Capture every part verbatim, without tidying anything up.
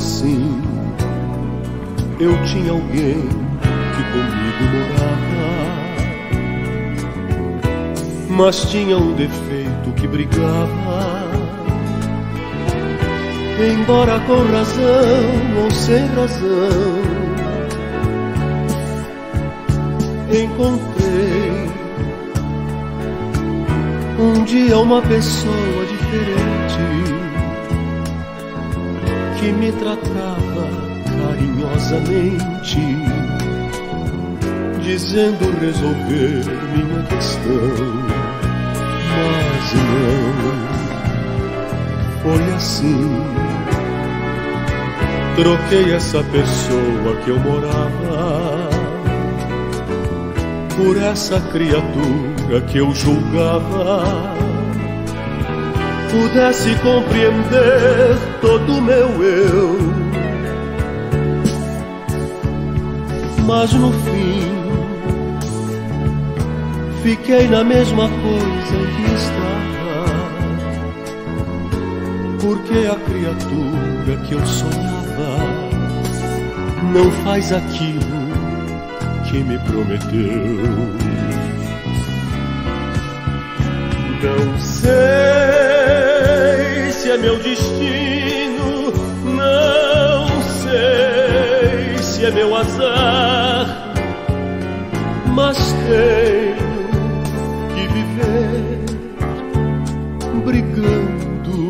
assim. Eu tinha alguém que comigo morava, mas tinha um defeito que brigava. Embora com razão ou sem razão, encontrei um dia uma pessoa diferente que me tratava carinhosamente, dizendo resolver minha questão. Mas não foi assim. Troquei essa pessoa que eu morava por essa criatura que eu julgava pudesse compreender todo o meu eu. Mas no fim fiquei na mesma coisa em que estava, porque a criatura que eu sonhava não faz aquilo que me prometeu. Não sei se é meu destino, não sei se é meu azar, mas tenho que viver brigando.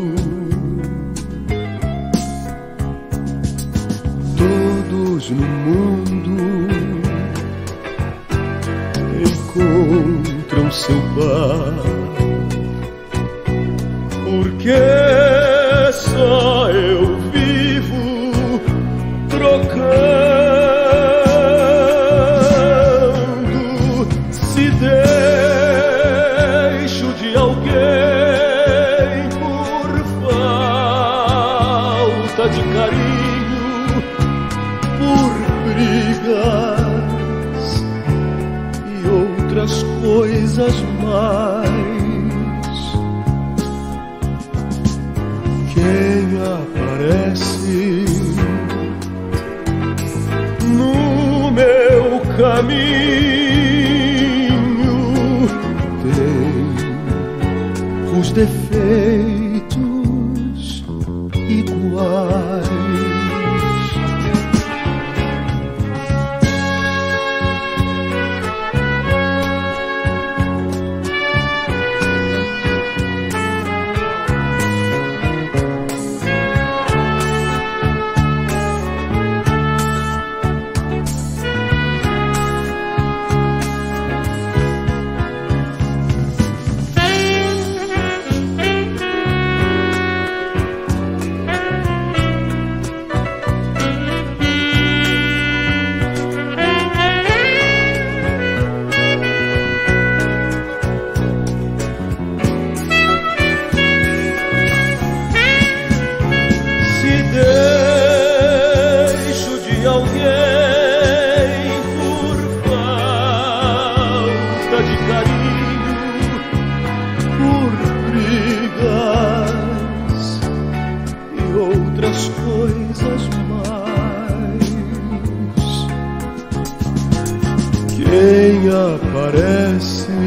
Todos no mundo encontram seu par, porque só eu vivo trocando. Se deixo de alguém por falta de carinho, por brigas e outras coisas mais, quem aparece no meu caminho tem os defeitos iguais. Coisas mais, quem aparece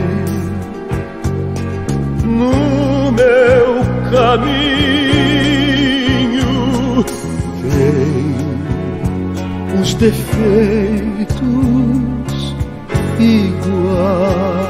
no meu caminho tem os defeitos iguais.